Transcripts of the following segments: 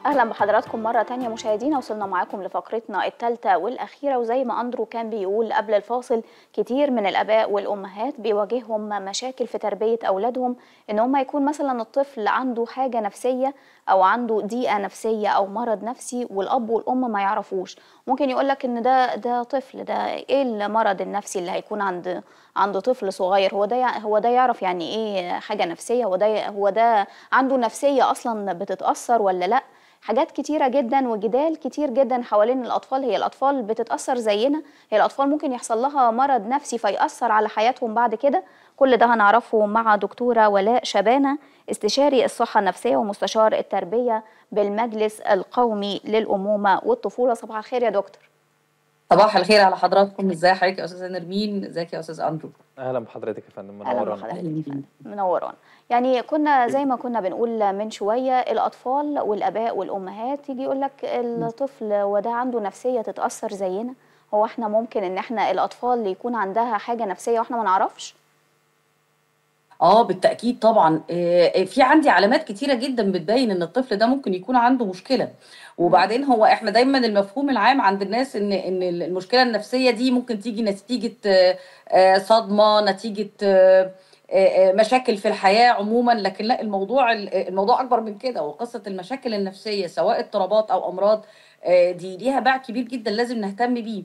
أهلا بحضراتكم مرة تانية مشاهدينا. وصلنا معاكم لفقرتنا الثالثة والأخيرة، وزي ما أندرو كان بيقول قبل الفاصل كتير من الآباء والأمهات بيواجههم مشاكل في تربية أولادهم، إن هم يكون مثلا الطفل عنده حاجة نفسية أو عنده ضيقة نفسية أو مرض نفسي والأب والأم ما يعرفوش. ممكن يقولك إن ده طفل، ده إيه المرض النفسي اللي هيكون عند طفل صغير؟ هو ده يعرف يعني إيه حاجة نفسية؟ هو ده عنده نفسية أصلا بتتأثر ولا لأ؟ حاجات كتيرة جدا وجدال كتير جدا حوالين الأطفال. هي الأطفال بتتأثر زينا؟ هي الأطفال ممكن يحصل لها مرض نفسي فيأثر على حياتهم بعد كده؟ كل ده هنعرفه مع دكتورة ولاء شبانة، استشاري الصحة النفسية ومستشار التربية بالمجلس القومي للأمومة والطفولة. صباح الخير يا دكتور. صباح الخير على حضراتكم. ازي حضرتك يا استاذه نرمين؟ ازيك يا استاذ اندرو؟ اهلا بحضرتك يا فندم، اهلا منورانا. بحضرتك يا فندم، منورانا. يعني كنا زي ما كنا بنقول من شويه، الاطفال والاباء والامهات يجي يقول لك الطفل وده عنده نفسيه تتاثر زينا. هو احنا ممكن ان احنا الاطفال اللي يكون عندها حاجه نفسيه واحنا ما نعرفش؟ بالتاكيد طبعا. في عندي علامات كتيره جدا بتبين ان الطفل ده ممكن يكون عنده مشكله. وبعدين هو احنا دايما المفهوم العام عند الناس ان المشكله النفسيه دي ممكن تيجي نتيجه صدمه، نتيجه مشاكل في الحياه عموما. لكن لا، الموضوع اكبر من كده. وقصه المشاكل النفسيه سواء اضطرابات او امراض دي ليها باع كبير جدا لازم نهتم بيه.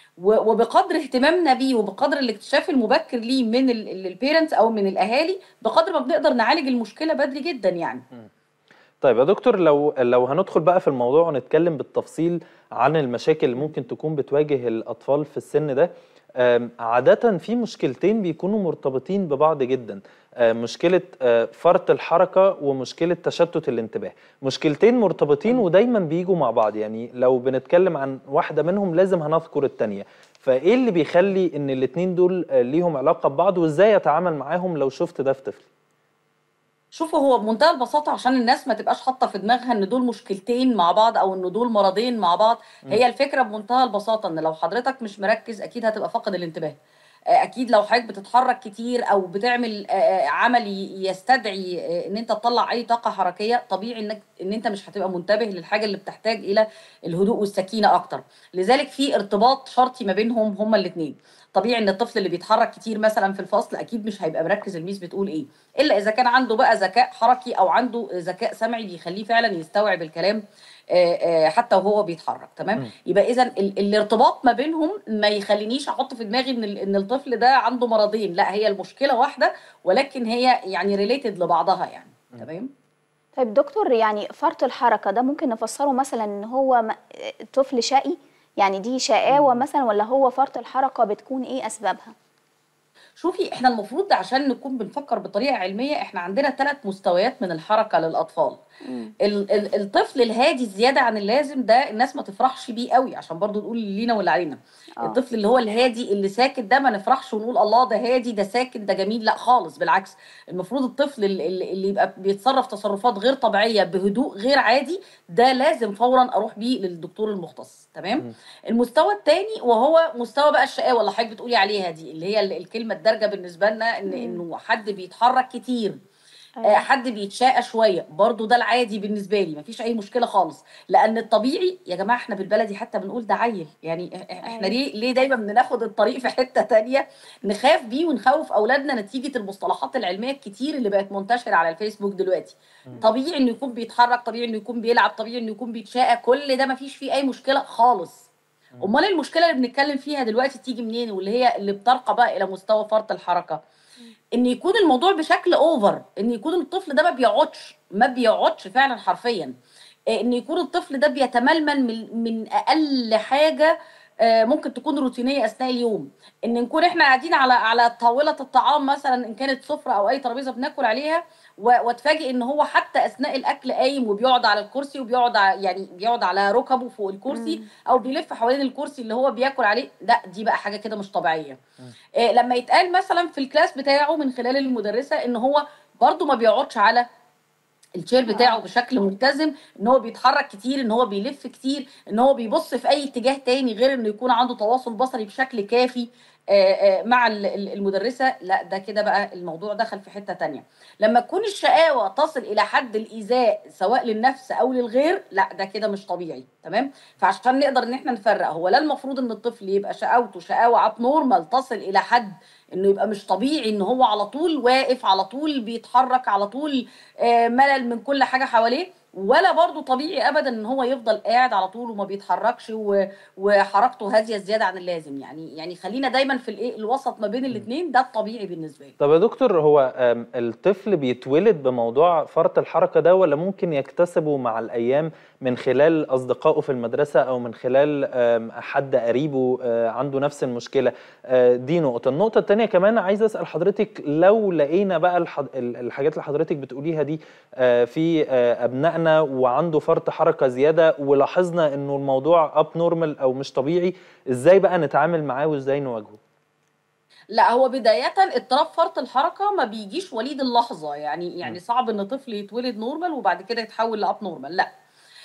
وبقدر اهتمامنا بيه وبقدر الاكتشاف المبكر ليه من البيرنتس او من الاهالي، بقدر ما بنقدر نعالج المشكله بدري جدا يعني. طيب يا دكتور، لو هندخل بقى في الموضوع ونتكلم بالتفصيل عن المشاكل اللي ممكن تكون بتواجه الأطفال في السن ده. عادة في مشكلتين بيكونوا مرتبطين ببعض جدا، مشكلة فرط الحركة ومشكلة تشتت الانتباه. مشكلتين مرتبطين ودايما بيجوا مع بعض، يعني لو بنتكلم عن واحدة منهم لازم هنذكر التانية. فإيه اللي بيخلي إن الاتنين دول ليهم علاقة ببعض، وإزاي أتعامل معاهم لو شفت ده في طفلي؟ شوفوا، هو بمنتهى البساطه عشان الناس ما تبقاش حاطه في دماغها ان دول مشكلتين مع بعض او ان دول مرضين مع بعض. هي الفكره بمنتهى البساطه ان لو حضرتك مش مركز اكيد هتبقى فاقد الانتباه. اكيد لو حضرتك بتتحرك كتير او بتعمل عمل يستدعي ان انت تطلع اي طاقه حركيه، طبيعي ان انت مش هتبقى منتبه للحاجه اللي بتحتاج الى الهدوء والسكينه اكتر. لذلك في ارتباط شرطي ما بينهم هما الاثنين. طبيعي ان الطفل اللي بيتحرك كتير مثلا في الفصل اكيد مش هيبقى مركز الميس بتقول ايه، الا اذا كان عنده بقى ذكاء حركي او عنده ذكاء سمعي بيخليه فعلا يستوعب الكلام حتى وهو بيتحرك. تمام. يبقى اذا الارتباط ما بينهم ما يخلينيش احط في دماغي ان الطفل ده عنده مرضين. لا، هي المشكله واحده ولكن هي يعني ريليتد لبعضها يعني. تمام. طيب دكتور، يعني فرط الحركه ده ممكن نفسره مثلا ان هو طفل شقي؟ يعني دي شقاوه مثلا، ولا هو فرط الحركه بتكون ايه اسبابها؟ شوفي، احنا المفروض عشان نكون بنفكر بطريقه علميه احنا عندنا 3 مستويات من الحركه للاطفال. الطفل الهادي الزياده عن اللازم ده الناس ما تفرحش بيه قوي، عشان برضو نقول لينا واللي علينا. الطفل اللي هو الهادي اللي ساكت ده ما نفرحش ونقول الله ده هادي ده ساكت ده جميل، لا خالص، بالعكس. المفروض الطفل اللي يبقى بيتصرف تصرفات غير طبيعيه بهدوء غير عادي ده لازم فورا اروح بيه للدكتور المختص. تمام. المستوى الثاني وهو مستوى بقى الشقاوه اللي حضرتك بتقولي عليها دي، اللي هي الكلمه الدارجه بالنسبه لنا انه حد بيتحرك كتير، حد بيتشاقى شويه، برضو ده العادي بالنسبه لي، مفيش اي مشكله خالص. لان الطبيعي يا جماعه احنا بالبلدي حتى بنقول ده عيل، يعني احنا ليه دايما بناخد الطريق في حته تانية نخاف بيه ونخوف اولادنا نتيجه المصطلحات العلميه الكتير اللي بقت منتشره على الفيسبوك دلوقتي. طبيعي انه يكون بيتحرك، طبيعي انه يكون بيلعب، طبيعي انه يكون بيتشاقى، كل ده مفيش فيه اي مشكله خالص. امال المشكله اللي بنتكلم فيها دلوقتي تيجي منين؟ واللي هي اللي بترقى بقى الى مستوى فرط الحركه، ان يكون الموضوع بشكل اوفر، ان يكون الطفل ده ما بيقعدش فعلا حرفيا، ان يكون الطفل ده بيتململ من اقل حاجه ممكن تكون روتينيه اثناء اليوم. ان نكون احنا قاعدين على طاوله الطعام مثلا، ان كانت سفره او اي ترابيزه بناكل عليها، واتفاجئ ان هو حتى اثناء الاكل قايم وبيقعد على الكرسي وبيقعد يعني بيقعد على ركبه فوق الكرسي او بيلف حوالين الكرسي اللي هو بياكل عليه. لا، دي بقى حاجه كده مش طبيعيه. لما يتقال مثلا في الكلاس بتاعه من خلال المدرسه ان هو برضو ما بيقعدش على الشير بتاعه بشكل ملتزم، ان هو بيتحرك كتير، ان هو بيلف كتير، ان هو بيبص في اي اتجاه تاني غير انه يكون عنده تواصل بصري بشكل كافي، مع المدرسه، لا ده كده بقى الموضوع دخل في حته تانية. لما تكون الشقاوه تصل الى حد الايذاء سواء للنفس او للغير، لا ده كده مش طبيعي. تمام. فعشان نقدر ان احنا نفرق، هو لا المفروض ان الطفل يبقى شقاوته شقاوه اب نورمال تصل الى حد انه يبقى مش طبيعي، ان هو على طول واقف، على طول بيتحرك، على طول ملل من كل حاجه حواليه، ولا برضو طبيعي ابدا ان هو يفضل قاعد على طول وما بيتحركش وحركته هاديه زياده عن اللازم. يعني خلينا دايما في الايه الوسط ما بين الاثنين، ده الطبيعي بالنسبه لي. طب يا دكتور، هو الطفل بيتولد بموضوع فرط الحركة ده، ولا ممكن يكتسبه مع الأيام من خلال أصدقائه في المدرسة أو من خلال حد قريبه عنده نفس المشكلة؟ دي نقطة. النقطة التانية كمان عايز أسأل حضرتك، لو لقينا بقى الحاجات اللي حضرتك بتقوليها دي في أبنائنا وعنده فرط حركة زيادة، ولاحظنا إنه الموضوع أب نورمال أو مش طبيعي، إزاي بقى نتعامل معاه وإزاي نواجهه؟ لا، هو بداية اضطراب فرط الحركة ما بيجيش وليد اللحظة، يعني صعب ان طفل يتولد نورمال وبعد كده يتحول لاب نورمال، لا.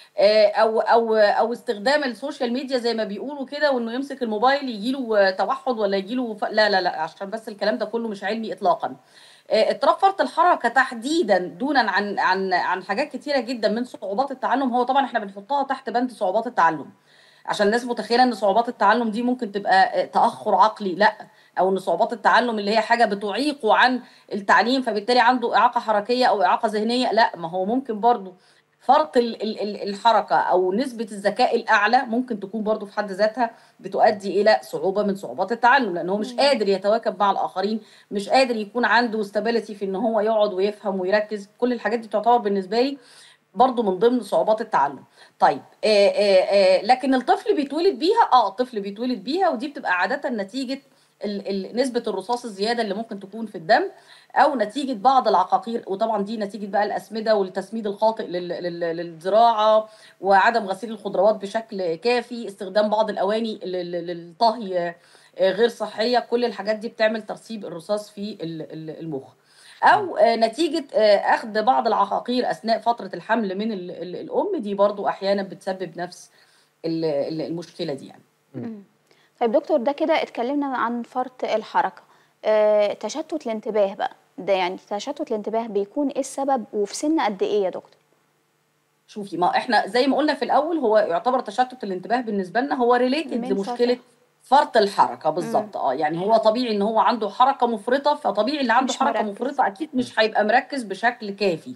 او استخدام السوشيال ميديا زي ما بيقولوا كده، وانه يمسك الموبايل يجيله توحد ولا يجيله لا لا لا، عشان بس الكلام ده كله مش علمي اطلاقا. اضطراب فرط الحركة تحديدا دونا عن حاجات كتيرة جدا من صعوبات التعلم، هو طبعا احنا بنحطها تحت بند صعوبات التعلم، عشان الناس متخيله ان صعوبات التعلم دي ممكن تبقى تاخر عقلي، لا. او ان صعوبات التعلم اللي هي حاجه بتعيقه عن التعليم فبالتالي عنده اعاقه حركيه او اعاقه ذهنيه، لا. ما هو ممكن برضو فرط الحركه او نسبه الذكاء الاعلى ممكن تكون برضو في حد ذاتها بتؤدي الى صعوبه من صعوبات التعلم، لان هو مش قادر يتواكب مع الاخرين، مش قادر يكون عنده استابيليتي في ان هو يقعد ويفهم ويركز. كل الحاجات دي تعتبر بالنسبه لي برضو من ضمن صعوبات التعلم. طيب لكن الطفل بيتولد بيها، الطفل بيتولد بيها، ودي بتبقى عادة نتيجة نسبة الرصاص الزيادة اللي ممكن تكون في الدم، أو نتيجة بعض العقاقير، وطبعا دي نتيجة بقى الأسمدة والتسميد الخاطئ للزراعة، وعدم غسيل الخضروات بشكل كافي، استخدام بعض الأواني للطهي غير صحية. كل الحاجات دي بتعمل ترسيب الرصاص في المخ، او نتيجه اخذ بعض العقاقير اثناء فتره الحمل من الام، دي برضو احيانا بتسبب نفس المشكله دي يعني. طيب دكتور، ده كده اتكلمنا عن فرط الحركه. تشتت الانتباه بقى، ده يعني تشتت الانتباه بيكون ايه السبب وفي سن قد ايه يا دكتور؟ شوفي، ما احنا زي ما قلنا في الاول، هو يعتبر تشتت الانتباه بالنسبه لنا هو ريليتد لمشكله فرط الحركه بالظبط. يعني هو طبيعي ان هو عنده حركه مفرطه، فطبيعي اللي عنده حركه مفرطه اكيد مش هيبقى مركز بشكل كافي.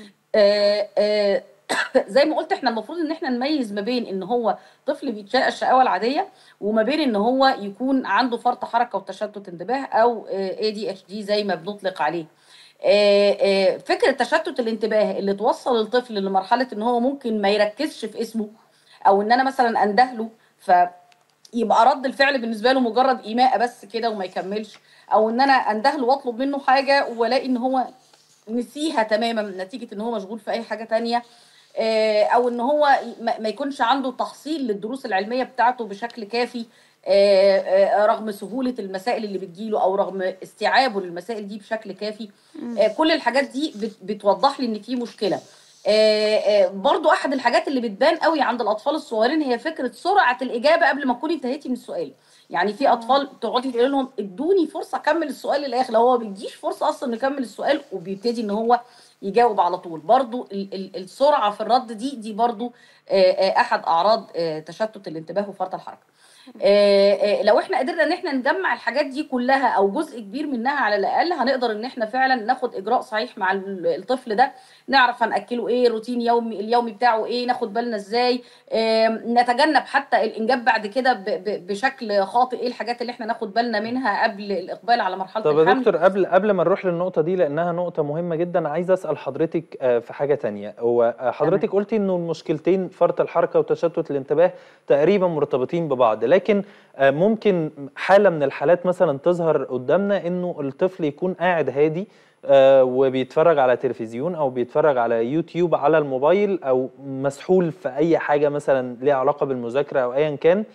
زي ما قلت، احنا المفروض ان احنا نميز ما بين ان هو طفل بيتشقى الشقاوه العاديه، وما بين ان هو يكون عنده فرط حركه وتشتت انتباه او ADHD زي ما بنطلق عليه. فكره تشتت الانتباه اللي توصل الطفل لمرحله ان هو ممكن ما يركزش في اسمه، او ان انا مثلا اندهله فيبقى رد الفعل بالنسبه له مجرد ايماء بس كده وما يكملش، او ان انا اندهله واطلب منه حاجه والاقي ان هو نسيها تماما نتيجه ان هو مشغول في اي حاجه تانية، او ان هو ما يكونش عنده تحصيل للدروس العلميه بتاعته بشكل كافي رغم سهوله المسائل اللي بتجيله، او رغم استيعابه للمسائل دي بشكل كافي. كل الحاجات دي بتوضح لي ان في مشكله. برضو احد الحاجات اللي بتبان قوي عند الاطفال الصغيرين هي فكره سرعه الاجابه قبل ما تكوني انتهيتي من السؤال. يعني في اطفال تقعدي تقولي لهم ادوني فرصه اكمل السؤال للاخر، لو هو ما بيديش فرصه اصلا نكمل السؤال وبيبتدي ان هو يجاوب على طول. برضو السرعه في الرد دي برضو احد اعراض تشتت الانتباه وفرط الحركه. لو احنا قدرنا ان احنا نجمع الحاجات دي كلها او جزء كبير منها على الاقل، هنقدر ان احنا فعلا ناخد اجراء صحيح مع الطفل ده، نعرف هنأكله ايه، روتين اليومي بتاعه ايه، ناخد بالنا ازاي، نتجنب حتى الانجاب بعد كده بشكل خاطئ، ايه الحاجات اللي احنا ناخد بالنا منها قبل الاقبال على مرحله الحمل. طب يا دكتور، قبل ما نروح للنقطه دي لانها نقطه مهمه جدا، عايز اسال حضرتك في حاجه تانية. هو حضرتك قلتي انه المشكلتين فرط الحركه وتشتت الانتباه تقريبا مرتبطين ببعض، لكن ممكن حاله من الحالات مثلا تظهر قدامنا انه الطفل يكون قاعد هادي وبيتفرج على تلفزيون او بيتفرج على يوتيوب على الموبايل، او مسحول في اي حاجه مثلا ليها علاقه بالمذاكره او ايا كان،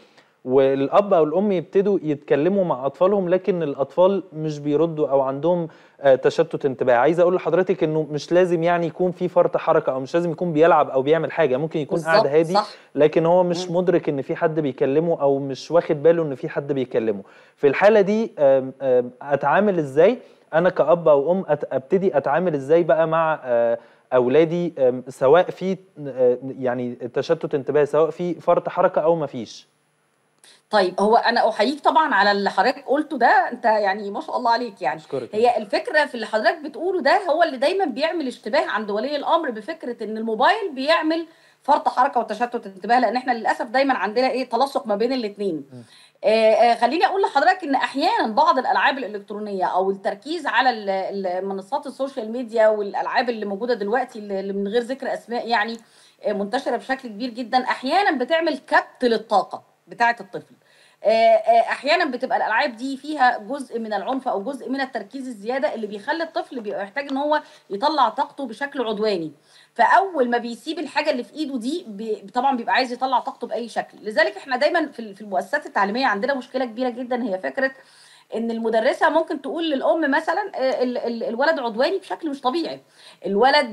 والاب او الام يبتدوا يتكلموا مع اطفالهم لكن الاطفال مش بيردوا او عندهم تشتت انتباه. عايز اقول لحضرتك انه مش لازم يعني يكون في فرط حركه او مش لازم يكون بيلعب او بيعمل حاجه، ممكن يكون قاعد هادي صح. لكن هو مش مدرك ان في حد بيكلمه او مش واخد باله ان في حد بيكلمه. في الحاله دي اتعامل ازاي انا كأب او ام؟ ابتدي اتعامل ازاي بقى مع اولادي سواء في يعني تشتت انتباه، سواء في فرط حركه او ما فيش؟ طيب هو انا احييك طبعا على اللي حضرتك قلته ده، انت يعني ما شاء الله عليك يعني. أشكرك. هي الفكره في اللي حضرتك بتقوله ده هو اللي دايما بيعمل اشتباه عند ولي الامر بفكره ان الموبايل بيعمل فرط حركه وتشتت انتباه، لان احنا للاسف دايما عندنا ايه تلاصق ما بين الاثنين. خليني اقول لحضرتك ان احيانا بعض الالعاب الالكترونيه او التركيز على منصات السوشيال ميديا والالعاب اللي موجوده دلوقتي اللي من غير ذكر اسماء يعني منتشره بشكل كبير جدا، احيانا بتعمل كبت للطاقه بتاعه الطفل. احيانا بتبقى الالعاب دي فيها جزء من العنف او جزء من التركيز الزياده اللي بيخلي الطفل بيبقى محتاج ان هو يطلع طاقته بشكل عدواني. فاول ما بيسيب الحاجه اللي في ايده دي طبعا بيبقى عايز يطلع طاقته باي شكل. لذلك احنا دايما في المؤسسات التعليميه عندنا مشكله كبيره جدا، هي فكره ان المدرسه ممكن تقول للام مثلا الولد عدواني بشكل مش طبيعي، الولد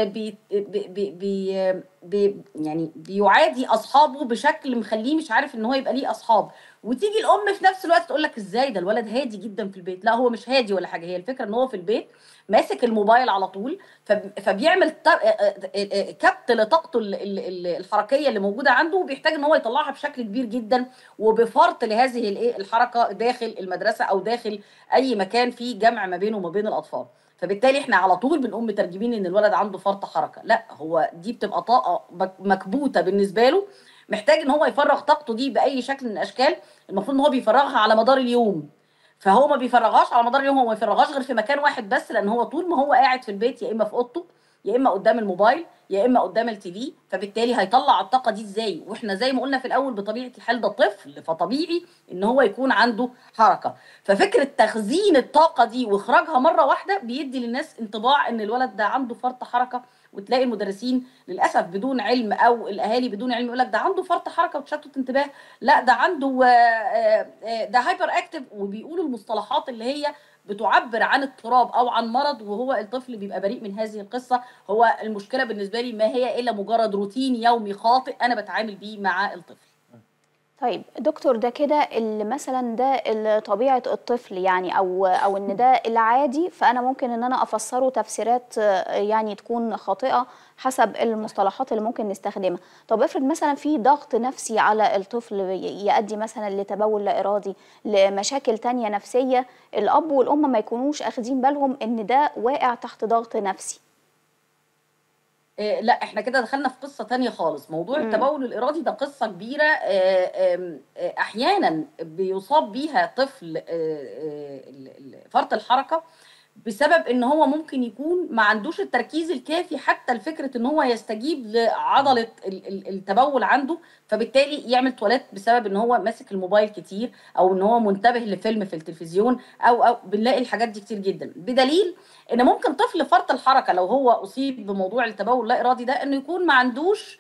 بي يعني بيعادي اصحابه بشكل مخليه مش عارف ان هو يبقى ليه اصحاب، وتيجي الام في نفس الوقت تقول لك ازاي ده الولد هادي جدا في البيت. لا هو مش هادي ولا حاجه، هي الفكره ان هو في البيت ماسك الموبايل على طول، فبيعمل كبت لطاقته الحركيه اللي موجوده عنده، وبيحتاج ان هو يطلعها بشكل كبير جدا وبفرط لهذه الحركه داخل المدرسه او داخل اي مكان فيه جمع ما بينه وما بين الاطفال. فبالتالي احنا على طول بنقوم مترجمين ان الولد عنده فرط حركه، لا هو دي بتبقى طاقه مكبوته بالنسبه له، محتاج ان هو يفرغ طاقته دي باي شكل من الاشكال. المفروض ان هو بيفرغها على مدار اليوم، فهو ما بيفرغهاش على مدار اليوم، هو ما بيفرغهاش غير في مكان واحد بس، لان هو طول ما هو قاعد في البيت يا اما في اوضته يا اما قدام الموبايل يا اما قدام التي في، فبالتالي هيطلع الطاقه دي ازاي؟ واحنا زي ما قلنا في الاول بطبيعه الحال ده طفل، فطبيعي ان هو يكون عنده حركه. ففكره تخزين الطاقه دي واخراجها مره واحده بيدي للناس انطباع ان الولد ده عنده فرط حركه، وتلاقي المدرسين للاسف بدون علم او الاهالي بدون علم يقول لك ده عنده فرط حركه وتشتت انتباه، لا ده عنده ده هايبر اكتف، وبيقولوا المصطلحات اللي هي بتعبر عن اضطراب او عن مرض، وهو الطفل بيبقى بريء من هذه القصه. هو المشكله بالنسبه لي ما هي الا مجرد روتين يومي خاطئ انا بتعامل بيه مع الطفل. طيب دكتور، ده كده اللي مثلا ده طبيعة الطفل يعني او ان ده العادي، فانا ممكن ان انا افسره تفسيرات يعني تكون خاطئة حسب المصطلحات اللي ممكن نستخدمها. طب افرض مثلا في ضغط نفسي على الطفل يؤدي مثلا لتبول لا ارادي، لمشاكل تانية نفسية، الاب والام ما يكونوش اخدين بالهم ان ده واقع تحت ضغط نفسي. لا احنا كده دخلنا في قصة تانية خالص. موضوع التبول الإرادي ده قصة كبيرة، أحيانا بيصاب بيها طفل فرط الحركة بسبب ان هو ممكن يكون ما عندوش التركيز الكافي حتى لفكره ان هو يستجيب لعضله التبول عنده، فبالتالي يعمل تواليت بسبب ان هو ماسك الموبايل كتير او ان هو منتبه لفيلم في التلفزيون او بنلاقي الحاجات دي كتير جدا. بدليل ان ممكن طفل فرط الحركه لو هو اصيب بموضوع التبول اللا ارادي ده انه يكون ما عندوش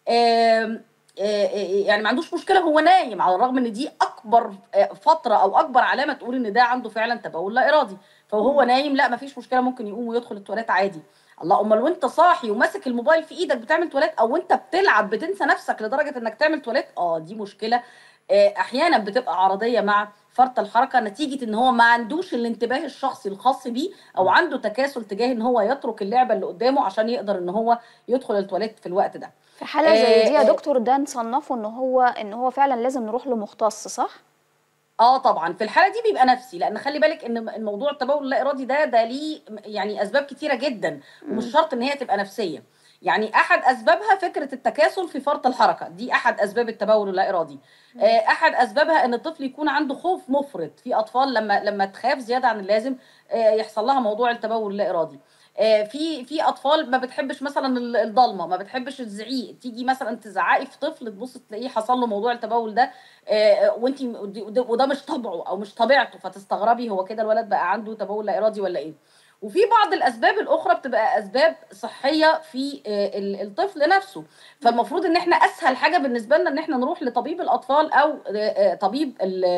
يعني ما عندوش مشكله هو نايم، على الرغم ان دي اكبر فتره او اكبر علامه تقول ان ده عنده فعلا تبول لا ارادي. فهو نايم لا ما فيش مشكله، ممكن يقوم ويدخل التواليت عادي. الله، امال وانت صاحي وماسك الموبايل في ايدك بتعمل تواليت، او وانت بتلعب بتنسى نفسك لدرجه انك تعمل تواليت، دي مشكله احيانا بتبقى عرضيه مع فرط الحركه، نتيجه ان هو ما عندوش الانتباه الشخصي الخاص بيه، او عنده تكاسل تجاه ان هو يترك اللعبه اللي قدامه عشان يقدر ان هو يدخل التواليت في الوقت ده. في حالة زي دي يا دكتور ده نصنفه ان هو فعلا لازم نروح لمختص، صح؟ طبعا في الحاله دي بيبقى نفسي، لان خلي بالك ان الموضوع التبول اللا ارادي ده ليه يعني اسباب كتيره جدا، ومش شرط ان هي تبقى نفسيه. يعني احد اسبابها فكره التكاسل في فرط الحركه، دي احد اسباب التبول اللا ارادي. احد اسبابها ان الطفل يكون عنده خوف مفرط، في اطفال لما تخاف زياده عن اللازم يحصل لها موضوع التبول اللا ارادي. في اطفال ما بتحبش مثلا الضلمه، ما بتحبش الزعيق، تيجي مثلا تزعقي في طفل تبص تلاقيه حصل له موضوع التبول ده، وانت وده مش طبعه او مش طبيعته، فتستغربي هو كده الولد بقى عنده تبول لا ارادي ولا ايه. وفي بعض الاسباب الاخرى بتبقى اسباب صحيه في الطفل نفسه. فالمفروض ان احنا اسهل حاجه بالنسبه لنا ان احنا نروح لطبيب الاطفال او طبيب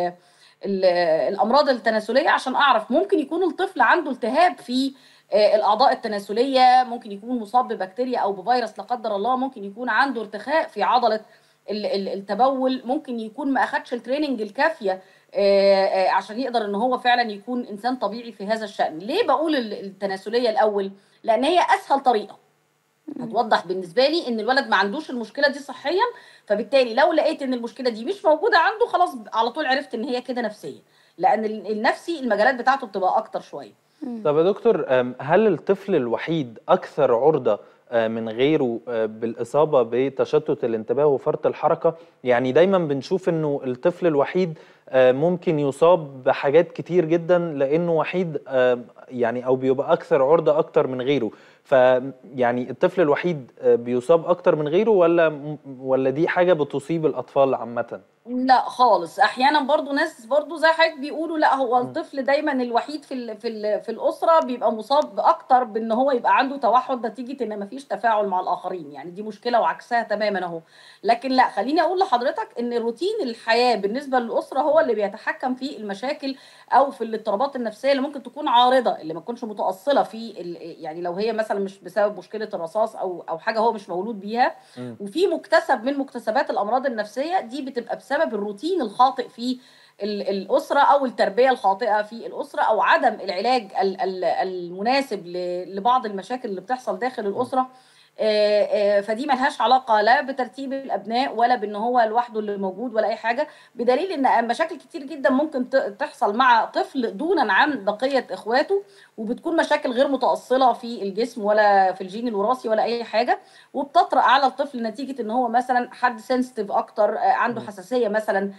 الامراض التناسليه، عشان اعرف ممكن يكون الطفل عنده التهاب في الاعضاء التناسليه، ممكن يكون مصاب ببكتيريا او بفيروس لا قدر الله، ممكن يكون عنده ارتخاء في عضله التبول، ممكن يكون ما اخدش التريننج الكافيه عشان يقدر ان هو فعلا يكون انسان طبيعي في هذا الشأن. ليه بقول التناسليه الاول؟ لان هي اسهل طريقه هتوضح بالنسبه لي ان الولد ما عندوش المشكله دي صحيا، فبالتالي لو لقيت ان المشكله دي مش موجوده عنده خلاص على طول عرفت ان هي كده نفسيه، لان النفسي المجالات بتاعته بتبقى اكتر شويه. طب يا دكتور، هل الطفل الوحيد أكثر عرضة من غيره بالإصابة بتشتت الانتباه وفرط الحركة؟ يعني دايما بنشوف إنه الطفل الوحيد ممكن يصاب بحاجات كتير جدا لأنه وحيد، يعني أو بيبقى أكثر عرضة أكتر من غيره. فيعني الطفل الوحيد بيصاب أكتر من غيره ولا دي حاجة بتصيب الأطفال عامة؟ لا خالص، احيانا برضو ناس برضو زي حضرتك بيقولوا لا هو الطفل دايما الوحيد في الاسره بيبقى مصاب اكتر بان هو يبقى عنده توحد نتيجه ان مفيش تفاعل مع الاخرين، يعني دي مشكله وعكسها تماما اهو. لكن لا، خليني اقول لحضرتك ان روتين الحياه بالنسبه للاسره هو اللي بيتحكم في المشاكل او في الاضطرابات النفسيه اللي ممكن تكون عارضه، اللي ما تكونش متاصله في يعني لو هي مثلا مش بسبب مشكله الرصاص او حاجه هو مش مولود بيها، وفي مكتسب من مكتسبات الامراض النفسيه دي بتبقى بسبب الروتين الخاطئ في الأسرة أو التربية الخاطئة في الأسرة أو عدم العلاج المناسب لبعض المشاكل اللي بتحصل داخل الأسرة. فدي ملهاش علاقة لا بترتيب الأبناء ولا بأن هو لوحده اللي موجود ولا أي حاجة، بدليل أن مشاكل كتير جدا ممكن تحصل مع طفل دونا عن بقية إخواته، وبتكون مشاكل غير متأصلة في الجسم ولا في الجين الوراثي ولا أي حاجة، وبتطرأ على الطفل نتيجة أن هو مثلا حد سنسيتيف أكتر، عنده حساسية مثلا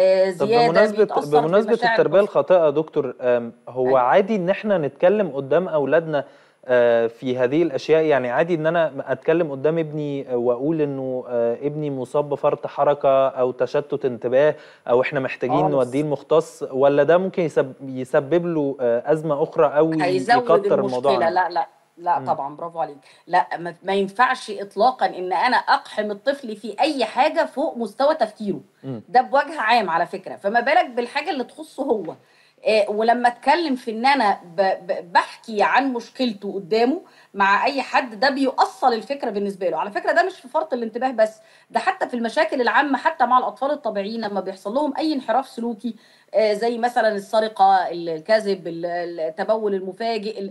زيادة، بيتأثر بمناسبة بمشاعر التربية الخاطئة يا دكتور، هو أيوة. عادي ان احنا نتكلم قدام اولادنا في هذه الاشياء؟ يعني عادي ان انا اتكلم قدام ابني واقول انه ابني مصاب بفرط حركة او تشتت انتباه او احنا محتاجين نوديه المختص، ولا ده ممكن يسبب له ازمة اخرى او هيزود يكتر الموضوع المشكلة؟ عنده؟ لا طبعا، برافو عليك. لا ما ينفعش اطلاقا ان انا اقحم الطفل في اي حاجه فوق مستوى تفكيره، ده بوجه عام على فكره، فما بالك بالحاجه اللي تخصه هو. ولما اتكلم في ان انا بحكي عن مشكلته قدامه مع اي حد، ده بيؤصل الفكره بالنسبه له. على فكره ده مش في فرط الانتباه بس، ده حتى في المشاكل العامه، حتى مع الاطفال الطبيعيين لما بيحصل لهم اي انحراف سلوكي، زي مثلا السرقه، الكذب، التبول المفاجئ،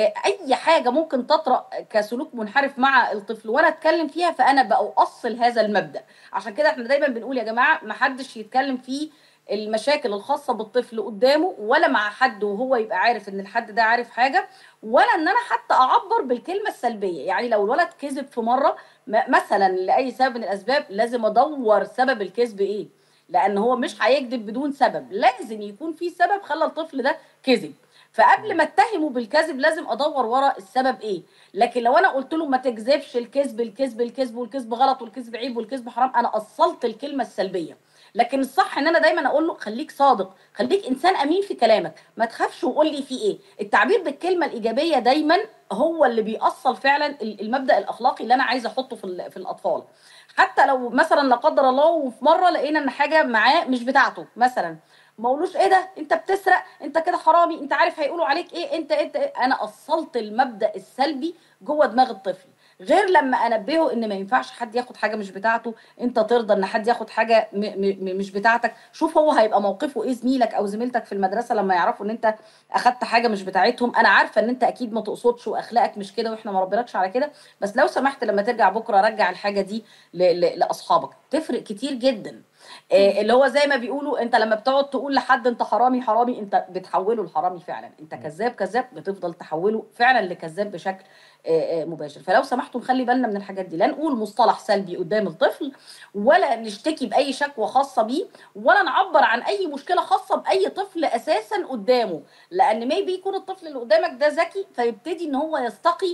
اي حاجه ممكن تطرأ كسلوك منحرف مع الطفل وانا اتكلم فيها، فانا بأصل هذا المبدأ. عشان كده احنا دايما بنقول يا جماعه ما حدش يتكلم في المشاكل الخاصه بالطفل قدامه ولا مع حد وهو يبقى عارف ان الحد ده عارف حاجه، ولا ان انا حتى اعبر بالكلمه السلبيه. يعني لو الولد كذب في مره مثلا لاي سبب من الاسباب، لازم ادور سبب الكذب ايه، لان هو مش هيكذب بدون سبب، لازم يكون في سبب خلى الطفل ده كذب. فقبل ما اتهمه بالكذب لازم ادور ورا السبب ايه. لكن لو انا قلت له ما تكذبش، الكذب الكذب الكذب والكذب غلط والكذب عيب والكذب حرام، انا اصلت الكلمه السلبيه. لكن الصح ان انا دايما اقول له خليك صادق، خليك انسان امين في كلامك، ما تخافش وقول لي في ايه. التعبير بالكلمه الايجابيه دايما هو اللي بيأصل فعلا المبدأ الاخلاقي اللي انا عايزه احطه في الاطفال. حتى لو مثلا لا قدر الله وفي مره لقينا ان حاجه معاه مش بتاعته مثلا، ما اقولوش ايه ده انت بتسرق، انت كده حرامي، انت عارف هيقولوا عليك ايه، انت إيه؟ انا اصلت المبدأ السلبي جوه دماغ الطفل. غير لما انبهه ان ما ينفعش حد ياخد حاجه مش بتاعته، انت ترضى ان حد ياخد حاجه مش بتاعتك. شوف هو هيبقى موقفه ايه زميلك او زميلتك في المدرسه لما يعرفوا ان انت اخدت حاجه مش بتاعتهم. انا عارفه ان انت اكيد ما تقصدش واخلاقك مش كده واحنا ما ربيناكش على كده، بس لو سمحت لما ترجع بكره رجع الحاجه دي لاصحابك، تفرق كتير جدا. اللي هو زي ما بيقولوا انت لما بتقعد تقول لحد انت حرامي حرامي، انت بتحوله لحرامي فعلا، انت كذاب كذاب، بتفضل تحوله فعلا لكذاب بشكل مباشر. فلو سمحتوا نخلي بالنا من الحاجات دي، لا نقول مصطلح سلبي قدام الطفل، ولا نشتكي باي شكوى خاصه بيه، ولا نعبر عن اي مشكله خاصه باي طفل اساسا قدامه، لان ميبي يكون الطفل اللي قدامك ده ذكي فيبتدي ان هو يستقي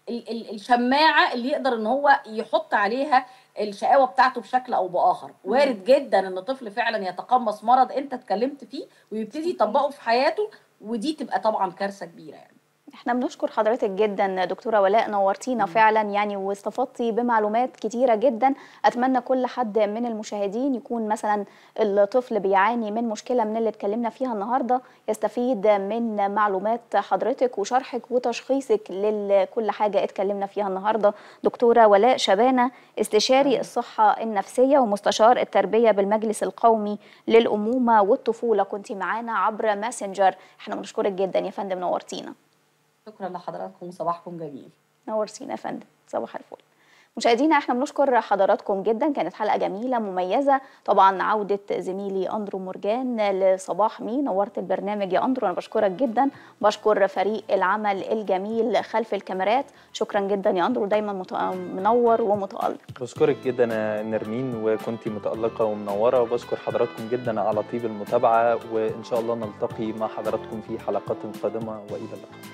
الشماعه اللي يقدر ان هو يحط عليها الشقاوه بتاعته بشكل او باخر. وارد جدا ان طفل فعلا يتقمص مرض انت اتكلمت فيه ويبتدي يطبقه في حياته، ودي تبقى طبعا كارثه كبيره يعني. احنا بنشكر حضرتك جدا دكتورة ولاء، نورتينا فعلا يعني واستفدتي بمعلومات كتيرة جدا. اتمنى كل حد من المشاهدين يكون مثلا الطفل بيعاني من مشكلة من اللي اتكلمنا فيها النهاردة يستفيد من معلومات حضرتك وشرحك وتشخيصك لكل حاجة اتكلمنا فيها النهاردة. دكتورة ولاء شبانة، استشاري الصحة النفسية ومستشار التربية بالمجلس القومي للأمومة والطفولة، كنت معانا عبر ماسنجر. احنا بنشكرك جدا يا فندم، نورتينا. شكرا لحضراتكم وصباحكم جميل. نورتينا يا فندم، صباح الفل. مشاهدينا احنا بنشكر حضراتكم جدا، كانت حلقة جميلة مميزة. طبعا عودة زميلي أندرو مرجان لصباح مي، نورت البرنامج يا أندرو، أنا بشكرك جدا. بشكر فريق العمل الجميل خلف الكاميرات، شكرا جدا يا أندرو، دايما منور ومتألق. بشكرك جدا يا نرمين، وكنتي متألقة ومنورة، وبشكر حضراتكم جدا على طيب المتابعة، وإن شاء الله نلتقي مع حضراتكم في حلقات قادمة، وإلى اللقاء.